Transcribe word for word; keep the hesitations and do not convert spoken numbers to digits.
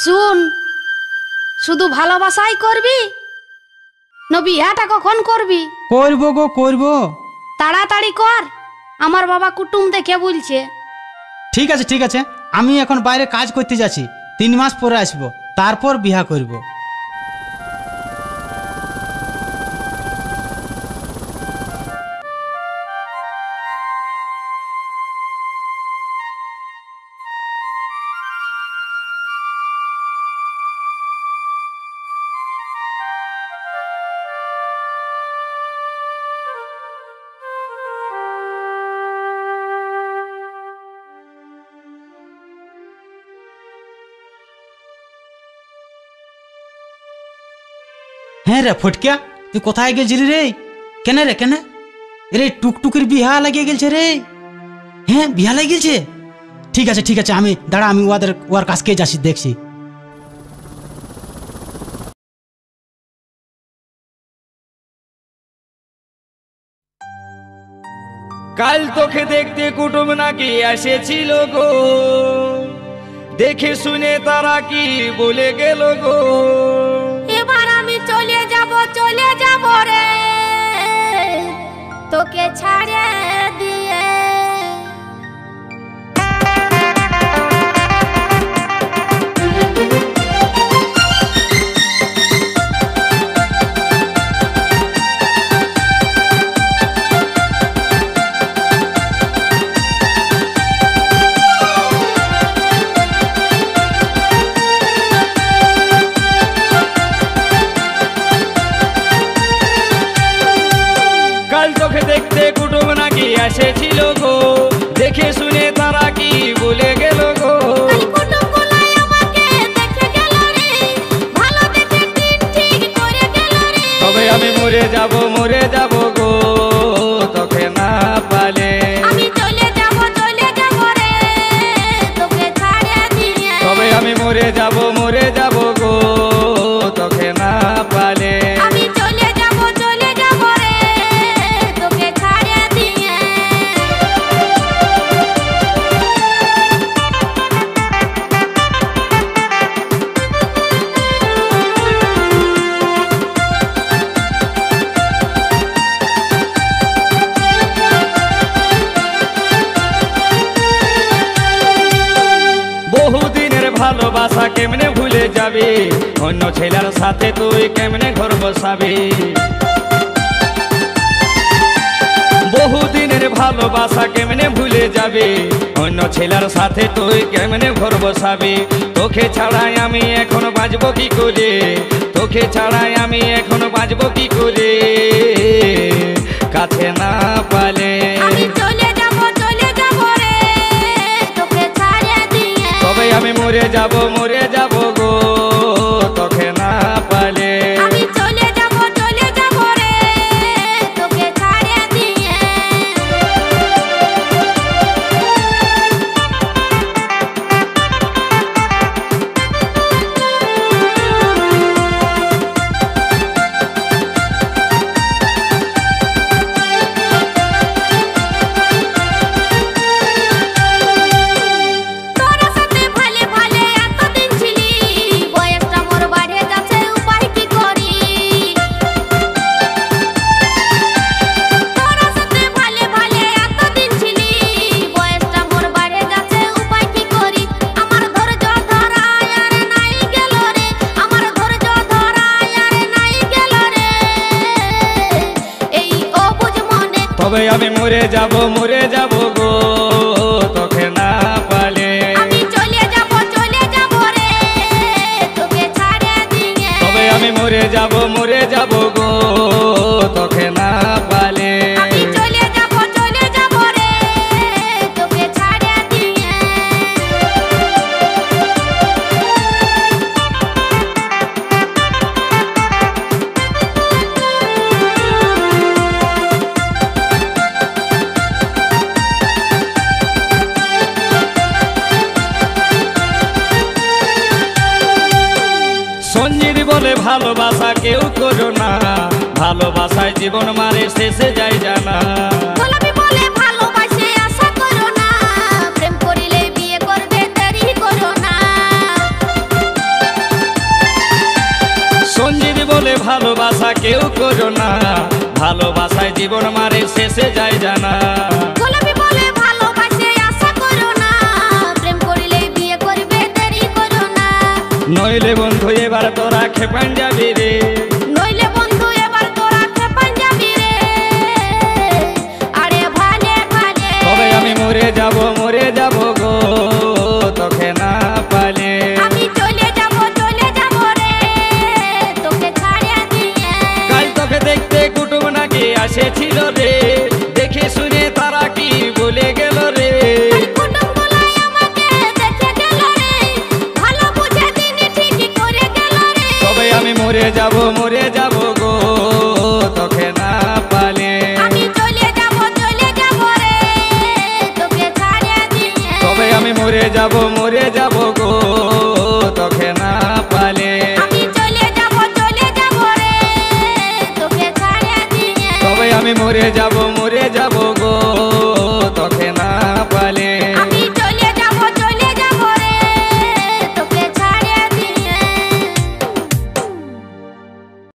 শুন, শুধু ভালোবাসাই করবি না বিয়াটা কখন করবি? করব গো করব। তাড়াতাড়ি কর, আমার বাবা কুটুম দেখে বলছে। ঠিক আছে ঠিক আছে, আমি এখন বাইরে কাজ করতে যাচ্ছি, তিন মাস পরে আসবো, তারপর বিয়া করব। হ্যাঁ রে ফটকিয়া, তুই কোথায় গেছিলি রে? কেন রে কেন রে? টুকটুকির বিহা লাগিয়ে গেছে রে। হ্যাঁ বিহা লাগিয়ে গেছে। ঠিক আছে ঠিক আছে, আমি দাঁড়া, আমি ওদের ওর কাছকে যাচ্ছি, দেখছি। কাল তোকে দেখতে কুটুম নাকি এসেছিল গো, দেখে শুনে তারা কি বলে গেল গো। এবার আমি চলে যাব চলে যাব রে, তোকে ছাড়ে দিয়ে। দেখতে কুটুম নাকি এসেছিল গো, দেখে শুনে তারা কি বলে গেল গো। তবে আমি মরে যাব মরে যাব গো, তোকে না পালে। আমি চলে যাব চলে যাব রে, তোকে ছাড়ে দিয়ে। তবে আমি মরে যাব মরে যাব গো, তোকে না পালে। আমি চলে যাব চলে যাব রে, তোকে ছাড়ে দিয়ে। বহুদিনের ভালোবাসা কেমনে ভুলে যাবি, অন্য ছেলের সাথে তুই কেমনে ঘর বসাবি। বহুদিনের ভালোবাসা কেমনে ভুলে যাবি, অন্য ছেলের সাথে তুই কেমনে ঘর বসাবি। তোকে ছাড়াই আমি এখন বাঁচবো কি করে, তোকে ছাড়াই আমি এখন বাঁচবো কি করে, কাছে না পালে। আমি চলে যাব চলে যাব রে, তোকে ছাড়ে দিয়ে। তবে আমি মরে যাব মরে যাব গো, তোকে না পালে। আমি চলে যাব চলে যাব রে, তোকে ছাড়ে দিয়ে। তোরা সাথে ভালে ভালে এতদিন ছিলি, বয়সটা মোর বাড়ে যাচ্ছে, উপায় কি করি। তোরা সাথে ভালে ভালে এতদিন ছিলি, বয়সটা মোর বাড়ে যাচ্ছে, উপায় কি করি। আমার ধৈর্য ধরায় আর নাই গেল রে, আমার ধৈর্য ধরায় আর নাই গেল রে, এই অবুঝ মনে। তবে আমি মরে যাব মরে যাব গো, তোকে না পালে। আমি চলে যাব চলে যাব রে, তোকে ছাড়ে দিয়ে। তবে আমি মরে যাব মরে যাব গো, তোকে না পালে। আমি চলে যাব চলে যাব রে, তোকে ছাড়ে দিয়ে। সঞ্জিত বলে ভালোবাসা কেউ করো না, ভালোবাসায় জীবন মারে শেষে যায় জানা। গোলাপি বলে ভালোবাসে আশা করো না, প্রেম করিলে বিয়ে করবে দেরি করো না। বলে ভালোবাসা কেউ করো না, ভালোবাসায় জীবন মারে শেষে যায় জানা। গোলাপি বলে ভালোবাসে আশা করো না, প্রেম করিলে বিয়ে করবে দেরি করো না। নইলে বন্ধু এবার তোরা খেপান যাবি রে, নইলে বন্ধু এবার তোরা খেপান যাবি রে। আরে ভালে ভালে তবে আমি মরে যাব মরে যাব গো তোকে না পালে। আমি চলে যাব চলে যাব রে তোকে ছাড়িয়ে দিয়ে। কাল তোকে দেখতে কুটুম নাকি আসেছিল রে, দেখে শুনে তারা কি বলে গেল রে। কাল কুটুমগুলাই আমাকে দেখে গেল রে, ভালো বুঝে দিনি ঠিকই করে গেল রে। তবে আমি মরে যাব মরে যাব গো তোকে না পালে। আমি চলে যাব চলে যাব রে তোকে ছাড়িয়ে দিয়ে। তবে আমি মরে যাব মরে যাব গো তোকে না পালে। আমি চলে যাব চলে যাব রে তোকে ছাড়িয়ে দিয়ে। তবে আমি মরে যাব মরে যাব গো